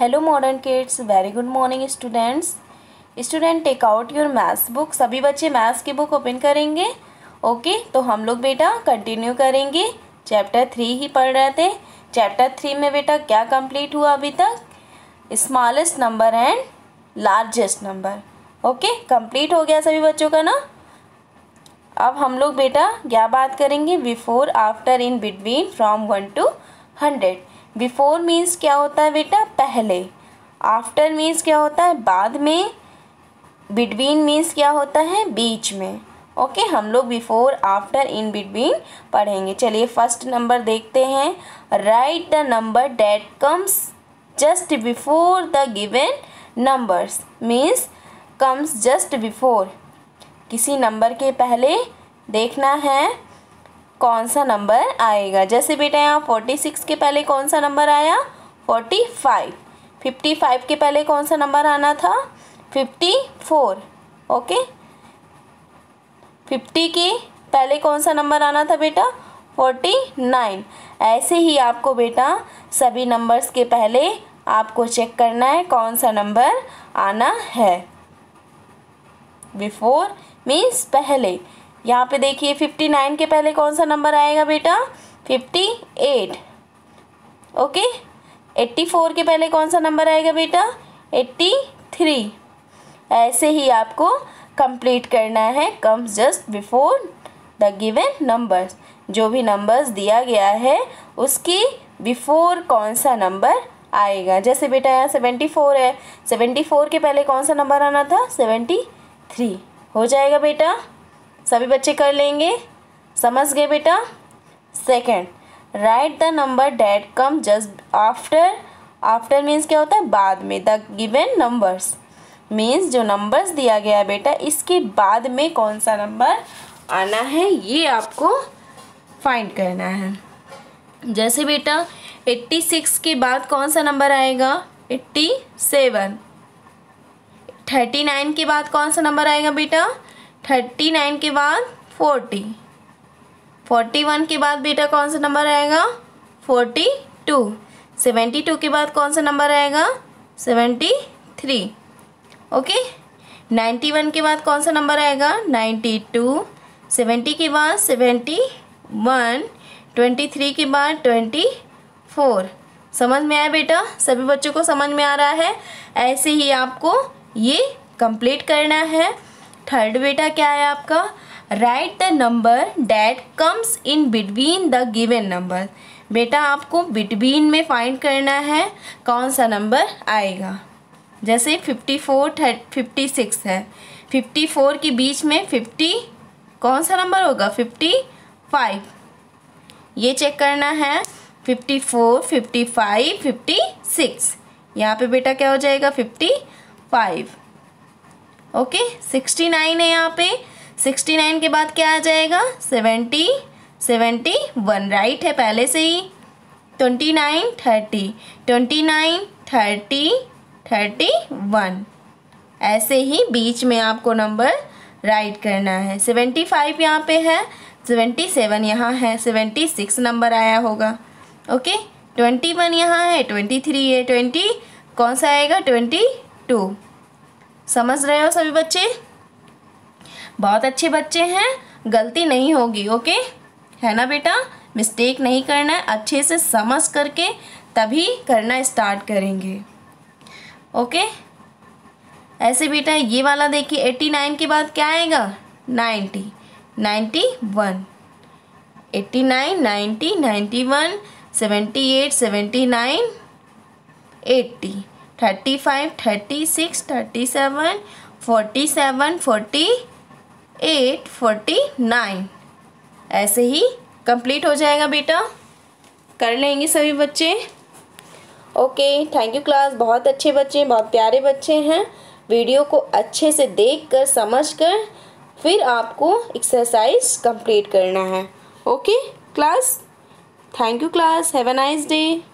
Hello modern kids, very good morning students. Student take out your maths book. सभी बच्चे maths की book open करेंगे। Okay, तो हम लोग बेटा कंटिन्यू करेंगे। चैप्टर 3 ही पढ़ रहे थे। चैप्टर 3 में बेटा क्या कंप्लीट हुआ अभी तक? Smallest number and largest number. Okay, complete हो गया सभी बच्चों का ना। अब हम लोग बेटा क्या बात करेंगे? Before, after, in between, from 1 to 100। Before means क्या होता है बेटा? पहले। आफ्टर मीन्स क्या होता है? बाद में। बिटवीन मीन्स क्या होता है? बीच में। ओके, हम लोग बिफोर, आफ्टर, इन बिटवीन पढ़ेंगे। चलिए फर्स्ट नंबर देखते हैं। Right the number that comes just before the given numbers. Means comes just before, किसी नंबर के पहले देखना है कौन सा नंबर आएगा। जैसे बेटा यहाँ 46 के पहले कौन सा नंबर आया? 45। 55 के पहले कौन सा नंबर आना था? 54। ओके, 50 के पहले कौन सा नंबर आना था बेटा? 49। ऐसे ही आपको बेटा सभी नंबर्स के पहले आपको चेक करना है कौन सा नंबर आना है। बिफोर मीन्स पहले। यहाँ पे देखिए 59 के पहले कौन सा नंबर आएगा बेटा? 58। ओके, 84 के पहले कौन सा नंबर आएगा बेटा? 83। ऐसे ही आपको कंप्लीट करना है comes just before the given numbers. जो भी नंबर्स दिया गया है उसकी बिफोर कौन सा नंबर आएगा। जैसे बेटा यहाँ 74 है, 74 के पहले कौन सा नंबर आना था? 73। हो जाएगा बेटा, सभी बच्चे कर लेंगे। समझ गए बेटा? Second, right the number that come just after. After means क्या होता है? बाद में। द गिवन नंबर्स मीन्स जो नंबर्स दिया गया है बेटा इसके बाद में कौन सा नंबर आना है ये आपको फाइंड करना है। जैसे बेटा 86 के बाद कौन सा नंबर आएगा? 87। 39 के बाद कौन सा नंबर आएगा बेटा? 39 के बाद 40। 41 के बाद बेटा कौन सा नंबर आएगा? 42। 72 के बाद कौन सा नंबर आएगा? 73। ओके, 91 के बाद कौन सा नंबर आएगा? 92। 70 के बाद 71। 23 के बाद 24। समझ में आया बेटा? सभी बच्चों को समझ में आ रहा है? ऐसे ही आपको ये कंप्लीट करना है। थर्ड बेटा क्या है आपका? Right the number that comes in between the given number. बेटा आपको बिटवीन में फाइंड करना है कौन सा नंबर आएगा। जैसे 54 56 है, 54 के बीच में 50 कौन सा नंबर होगा? 55। ये चेक करना है। 54 55 56, यहाँ पे बेटा क्या हो जाएगा? 55। ओके, 69 है यहाँ पे। 69 के बाद क्या आ जाएगा? 70 71, राइट है पहले से ही। 29 30, 29 30 31। ऐसे ही बीच में आपको नंबर राइट करना है। 75 यहाँ पे है, 77 यहाँ है, 76 नंबर आया होगा। ओके, 21 यहाँ है, 23 है, 20 कौन सा आएगा? 22। समझ रहे हो सभी बच्चे? बहुत अच्छे बच्चे हैं, गलती नहीं होगी। ओके है ना बेटा? मिस्टेक नहीं करना है, अच्छे से समझ करके तभी करना स्टार्ट करेंगे। ओके, ऐसे बेटा ये वाला देखिए 89 के बाद क्या आएगा? 90 91। 89 90 91 78 79 80 35 36 37 47 48 49। ऐसे ही कंप्लीट हो जाएगा बेटा। कर लेंगे सभी बच्चे। Okay, thank you class. बहुत अच्छे बच्चे, बहुत प्यारे बच्चे हैं। वीडियो को अच्छे से देखकर समझकर फिर आपको एक्सरसाइज कंप्लीट करना है। Okay class, thank you class, have a nice day.